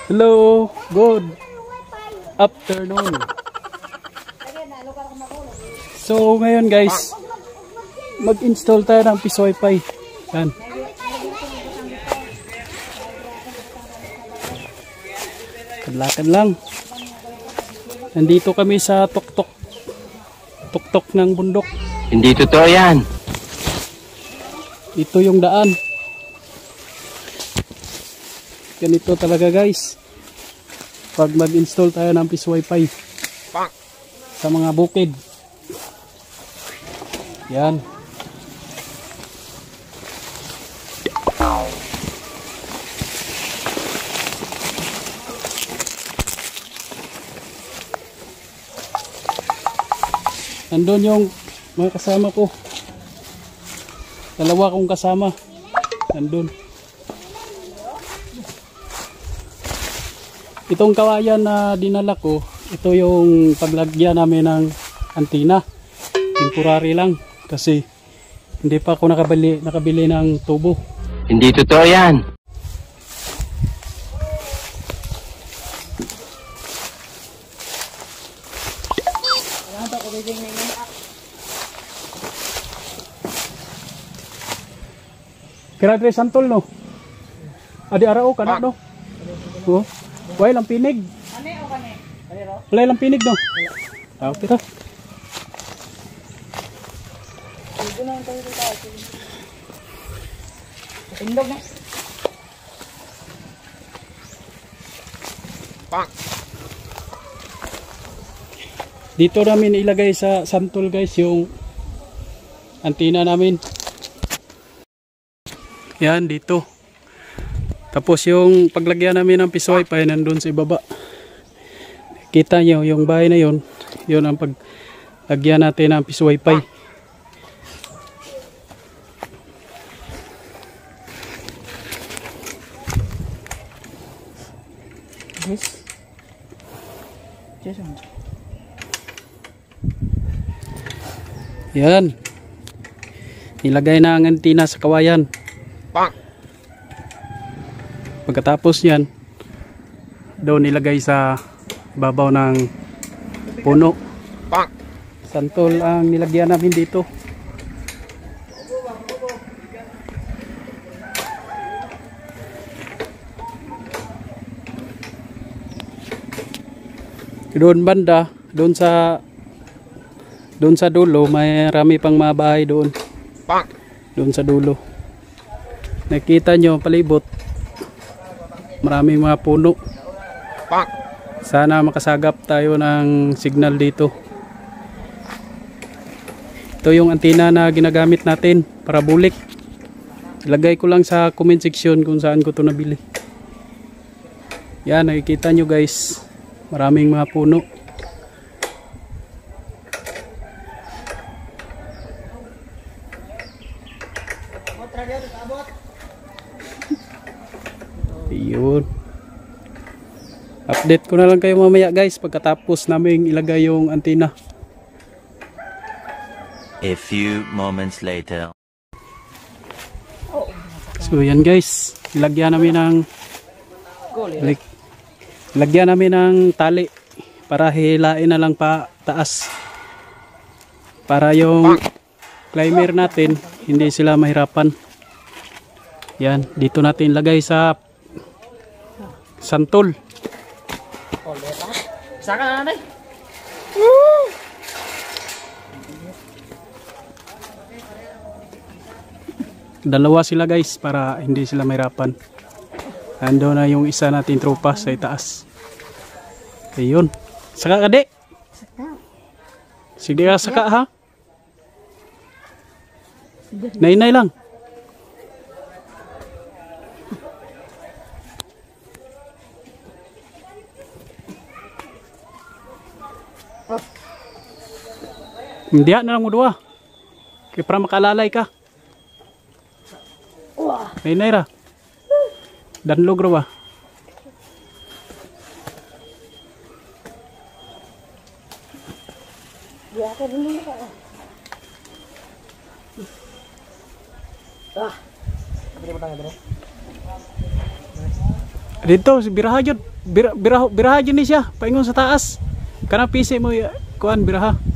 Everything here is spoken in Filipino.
Hello, good afternoon. So ngayon guys, mag-install tayo ng Peace Wi-Fi. Yan. Kadlakan lang. Nandito kami sa tuktok ng bundok. Hindi totoo yan. Ito yung daan. Ganito talaga guys. Pag mag-install tayo ng Peace Wi-Fi sa mga bukid. Yan. Nandun yung mga kasama ko. Dalawa kong kasama. Nandun. Itong kawayan na dinala ko, ito yung paglagyan namin ng antina. Temporary lang kasi hindi pa ako nakabili ng tubo. Hindi totoo yan. Kira tre santol no. Adi arao kana no. Oh. Way lang pinig. Ane o kani? Wala lang pinig no. Ah, okay ta. Tindog na. Dito namin ilagay sa santol guys yung antina namin. Yan dito. Tapos yung paglagyan namin ng Peace Wi-Fi nandun sa ibaba. Kita nyo yung bahay na yun. Yun ang paglagyan natin ng Peace Wi-Fi. Yan. Ilagay na ang antina sa kawayan. Pagkatapos yan, doon nilagay sa babaw ng puno. Santol ang nilagyan namin dito. Doon banda, doon sa dulo, may rami pang mga bahay doon. Doon sa dulo. Nakita nyo palibot. Maraming mga puno. Sana makasagap tayo ng signal dito. Ito yung antina na ginagamit natin, parabolic. Ilagay ko lang sa comment section kung saan ko ito nabili. Yan, nakikita nyo guys. Maraming mga puno. Yun. Update ko na lang kayo mamaya guys pagkatapos namin ilagay yung antina. A few moments later. So yan guys, ilagyan namin ng tali para hilain na lang pa taas. Para yung climber natin hindi sila mahirapan. Yan, dito natin ilagay sa santol. Saka na nanay. Dalawa sila guys para hindi sila mahirapan. Ando na yung isa natin tropa sa itaas. Ayun. Saka ka di? Sige ka saka ha? Nay-nay lang. Hindi na lang mo dua. Kaya para makalalay ka. Nay-nay ra. Danlog ra ba? Ya ka dulu ka. Dire mo tanga dire. Dito, si biraha yun. Biraha yun ni siya. Paingon sa taas. Kanang pisi mo, kuan, biraha.